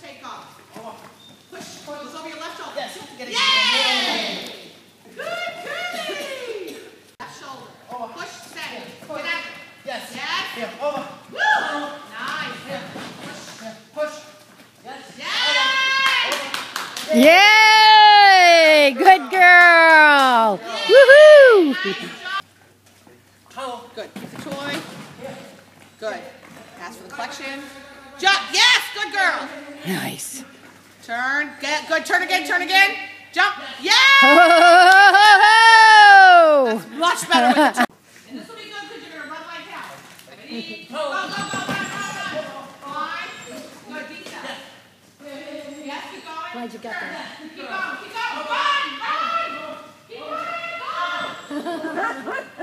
take off. Push. Goes over your left shoulder. Yes, you have to get it. Yay! Good girl. Left shoulder. Push, stay. Get out. Yes. Yes. Here, over. Woo! Nice. Here. Push. Here, push. Yes. Yay! Yay! Good girl! Woohoo! Good. Get the toy. Good. Ask for the collection. Jump. Yes. Good girl. Nice. Turn. Get good. Turn again. Turn again. Jump. Yeah. Oh! Much better with the toy. And this will be good because you're gonna run like hell. Ready? Go. Go. Go. Run. Fine. Good. Deep step. Yes. Keep going. Glad you got that. Keep going. Keep going. Run. Run. Keep going. Go.